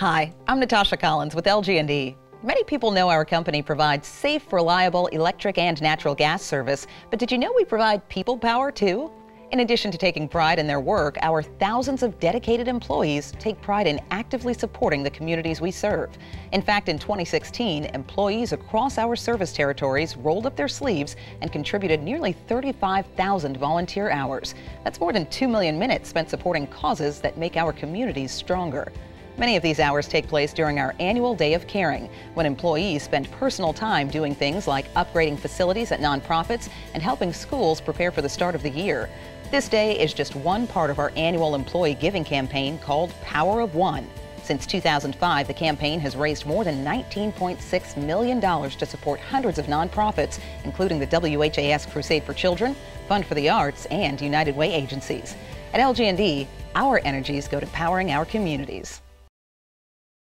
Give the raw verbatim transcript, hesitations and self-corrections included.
Hi, I'm Natasha Collins with L G and E. Many people know our company provides safe, reliable electric and natural gas service, but did you know we provide people power too? In addition to taking pride in their work, our thousands of dedicated employees take pride in actively supporting the communities we serve. In fact, in twenty sixteen, employees across our service territories rolled up their sleeves and contributed nearly thirty-five thousand volunteer hours. That's more than two million minutes spent supporting causes that make our communities stronger. Many of these hours take place during our annual Day of Caring, when employees spend personal time doing things like upgrading facilities at nonprofits and helping schools prepare for the start of the year. This day is just one part of our annual employee giving campaign called Power of One. Since two thousand five, the campaign has raised more than nineteen point six million dollars to support hundreds of nonprofits, including the W H A S Crusade for Children, Fund for the Arts, and United Way agencies. At L G and E, our energies go to powering our communities.